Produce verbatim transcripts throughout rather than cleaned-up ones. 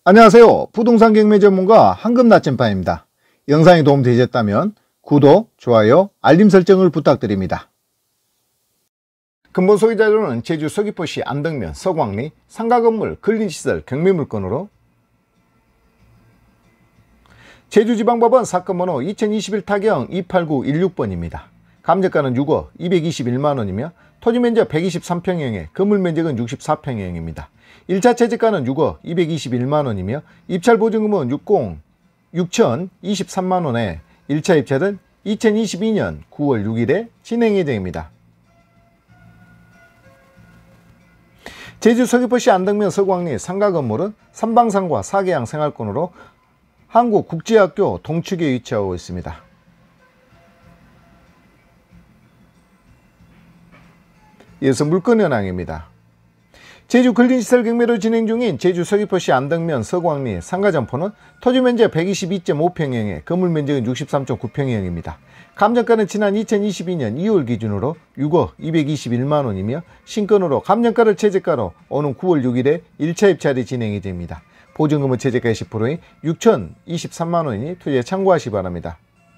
안녕하세요. 부동산 경매 전문가 황금나침반입니다. 영상이 도움되셨다면 구독, 좋아요, 알림 설정을 부탁드립니다. 근본 소개 자료는 제주 서귀포시 안덕면 서광리 상가건물 근린시설 경매물건으로 제주지방법원 사건번호 이천이십일 타경 이팔구일육 번입니다. 감정가는 육억 이백이십일만 원이며 토지면적 백이십삼 평형에 건물면적은 육십사 평형입니다. 일 차 채집가는 육억 이백이십일만 원이며 입찰보증금은 육천이십삼만 원에 일 차 입찰은 이천이십이 년 구월 육일에 진행 예정입니다. 제주 서귀포시 안덕면 서광리 상가건물은 삼방산과 사계양 생활권으로 한국국제학교 동측에 위치하고 있습니다. 이어서 물건 현황입니다. 제주 근린시설 경매로 진행 중인 제주 서귀포시 안덕면 서광리 상가점포는 토지면적 백이십이 점 오 평형에 건물면적은 육십삼 점 구 평형입니다. 감정가는 지난 이천이십이 년 이월 기준으로 육억 이백이십일만 원이며 신건으로 감정가를 최저가로 오는 구월 육일에 일 차 입찰이 진행이 됩니다. 보증금은 최저가 이십 퍼센트인 육천이십삼만 원이니 투자에 참고하시기 바랍니다.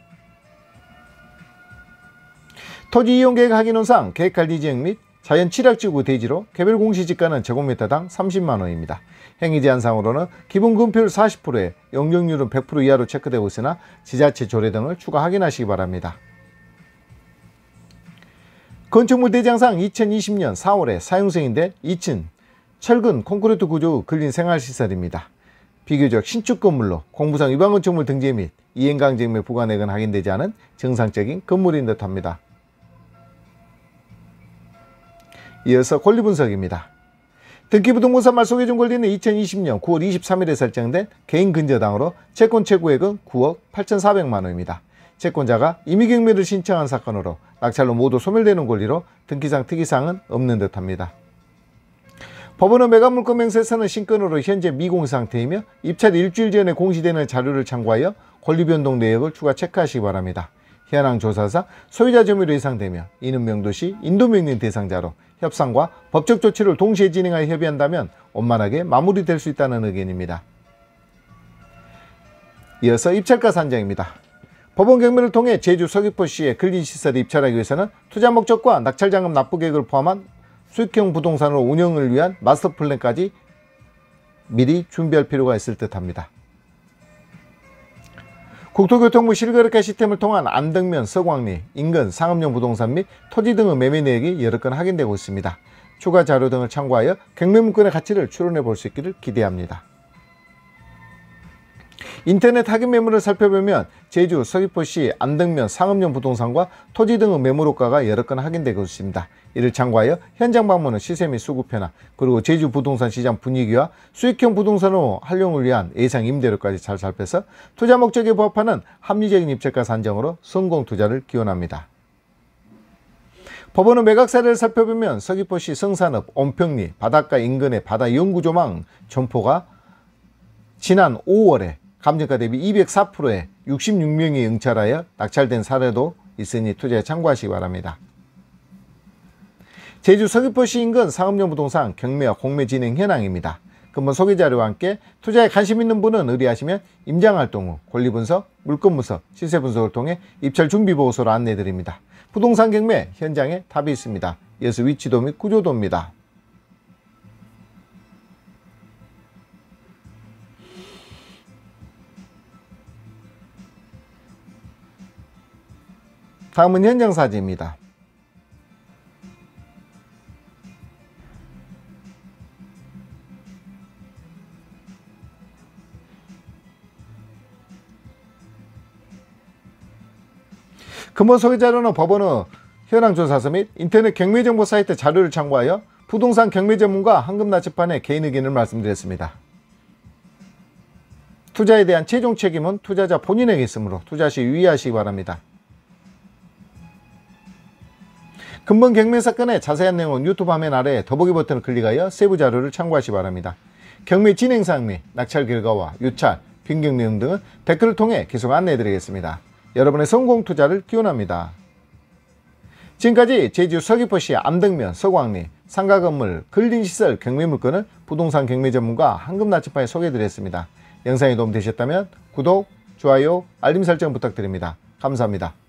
토지 이용 계획 확인원상 계획할 지역 및 자연 칠학지구 대지로 개별 공시지가는 제곱미터당 삼십만 원입니다. 행위제한상으로는 기본 금표율 사십 퍼센트에 용적률은 백 퍼센트 이하로 체크되고 있으나 지자체 조례 등을 추가 확인하시기 바랍니다. 건축물 대장상 이천이십 년 사월에 사용승인된 이 층 철근 콘크리트 구조 근린 생활시설입니다. 비교적 신축 건물로 공부상 위반 건축물 등재 및 이행강제금의 부과내역은 확인되지 않은 정상적인 건물인 듯합니다. 이어서 권리분석입니다. 등기부등본상 말소기준 권리는 이천이십 년 구월 이십삼일에 설정된 개인근저당으로 채권 최고액은 구억 팔천사백만 원입니다. 채권자가 임의경매를 신청한 사건으로 낙찰로 모두 소멸되는 권리로 등기상 특이사항은 없는 듯합니다. 법원은 매각물건 명세서는 신건으로 현재 미공시 상태이며 입찰 일주일 전에 공시되는 자료를 참고하여 권리변동 내역을 추가 체크하시기 바랍니다. 현황 조사상 소유자 점유로 예상되며 이는 명도시 인도명령 대상자로 협상과 법적 조치를 동시에 진행하여 협의한다면 원만하게 마무리될 수 있다는 의견입니다. 이어서 입찰가 산정입니다. 법원 경매를 통해 제주 서귀포시의 근린시설을 입찰하기 위해서는 투자 목적과 낙찰자금 납부 계획을 포함한 수익형 부동산으로 운영을 위한 마스터플랜까지 미리 준비할 필요가 있을 듯합니다. 국토교통부 실거래가 시스템을 통한 안덕면, 서광리, 인근, 상업용 부동산 및 토지 등의 매매 내역이 여러 건 확인되고 있습니다. 추가 자료 등을 참고하여 경매물건의 가치를 추론해 볼 수 있기를 기대합니다. 인터넷 확인 매물을 살펴보면 제주 서귀포시 안덕면 상업용 부동산과 토지 등의 매물호가가 여러 건 확인되고 있습니다. 이를 참고하여 현장 방문은 시세 및 수급 변화, 그리고 제주 부동산 시장 분위기와 수익형 부동산으로 활용을 위한 예상 임대료까지 잘 살펴서 투자 목적에 부합하는 합리적인 입찰가 산정으로 성공 투자를 기원합니다. 법원은 매각 사례를 살펴보면 서귀포시 성산읍 온평리 바닷가 인근의 바다 연구조망 점포가 지난 오월에 감정가 대비 이백사 퍼센트에 육십육 명이 응찰하여 낙찰된 사례도 있으니 투자에 참고하시기 바랍니다. 제주 서귀포시 인근 상업용 부동산 경매와 공매 진행 현황입니다. 근본 소개 자료와 함께 투자에 관심 있는 분은 의뢰하시면 임장활동 후 권리분석, 물건분석, 시세분석을 통해 입찰 준비보고서로 안내해드립니다. 부동산 경매 현장에 답이 있습니다. 이어서 위치도 및 구조도입니다. 다음은 현장사진입니다. 근본 소개 자료는 법원의 현황조사서 및 인터넷 경매정보 사이트 자료를 참고하여 부동산 경매 전문가 황금나침반의 개인 의견을 말씀드렸습니다. 투자에 대한 최종 책임은 투자자 본인에게 있으므로 투자 시 유의하시기 바랍니다. 근본 경매 사건의 자세한 내용은 유튜브 화면 아래 더보기 버튼을 클릭하여 세부 자료를 참고하시기 바랍니다. 경매 진행사항 및 낙찰 결과와 유찰, 변경 내용 등은 댓글을 통해 계속 안내해 드리겠습니다. 여러분의 성공 투자를 기원합니다. 지금까지 제주 서귀포시 암등면, 서광리, 상가건물, 근린시설, 경매물건을 부동산 경매 전문가 황금나침반에 소개해드렸습니다. 영상이 도움되셨다면 구독, 좋아요, 알림 설정 부탁드립니다. 감사합니다.